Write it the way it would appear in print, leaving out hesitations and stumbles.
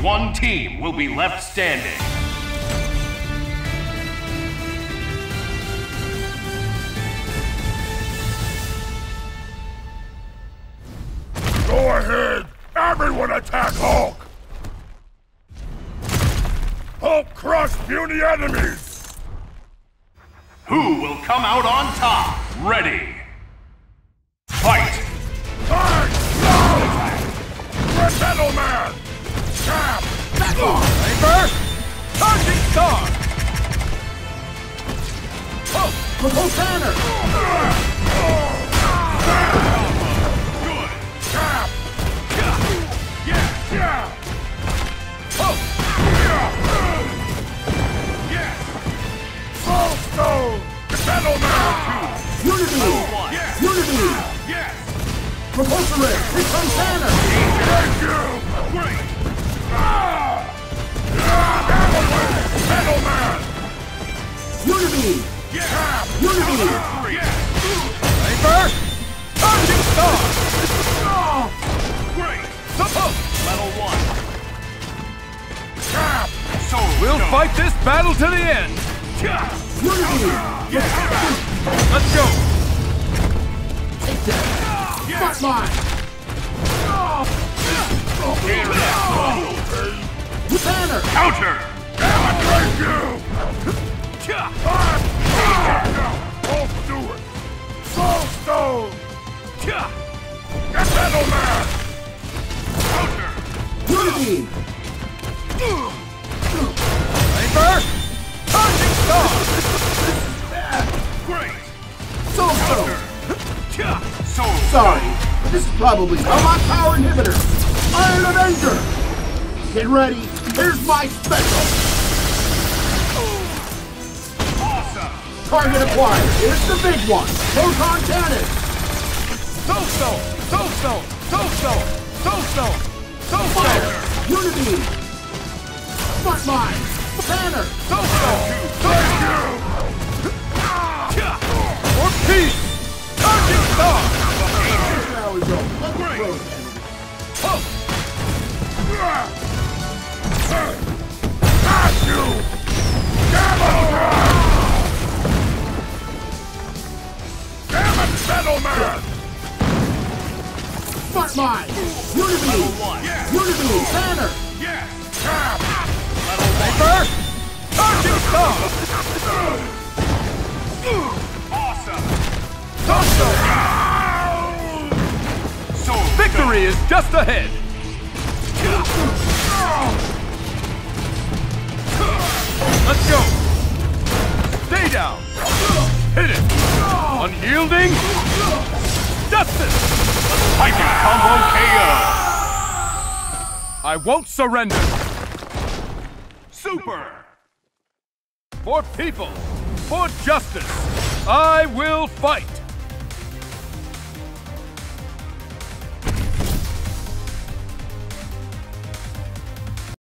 one team will be left standing. Go ahead! Everyone attack Hulk! Hulk crush puny enemies! Who will come out on top? Ready! Fight! Fight! No! Red Metal Man! Cap! Back off! Saber! Charging Star! Oh! Provoke Banner! Good! Cap! Yeah! Oh! Yes! Soul Stone! Metal Man! Unity! Yes! Unity! Yes! Repulsor Ray! Here comes Banner! Thank you! Great! Metal Man! Unity! Cap! Unity! Yes! Saber! Charging Star! Great! Level 1. Cap! We'll fight this battle to the end! Unity! Let's go! Take that! Frontline! Banner! Counter! Thank you! Both do it! Soul Stone! Metal Man! Counter! Unity! Saber! Charging Star! Great! Soul Stone! Soul! Sorry, this is probably a Lock Power Inhibitor! Iron Avenger! Get ready, here's my special! Awesome! Target acquired, here's the big one! Proton Cannon! Soul Stone! Soul Stone! Soul Stone! Soul Stone! Soul Fire! Stone! Unity! Frontline! Banner! Soul Stone! For peace! Charging Star! Now we go. Let the road end. Got you! Damn it, Metal Man! Frontline! Unity! Yes! Unity! Banner! Yes! Cap! Saber! Charging Star! Awesome! Soul Stone! Soul! Victory is just ahead! Let's go! Stay down! Hit it! Unyielding! Justice! Titan Combo KO! I won't surrender! Super! For people! For justice! I will fight!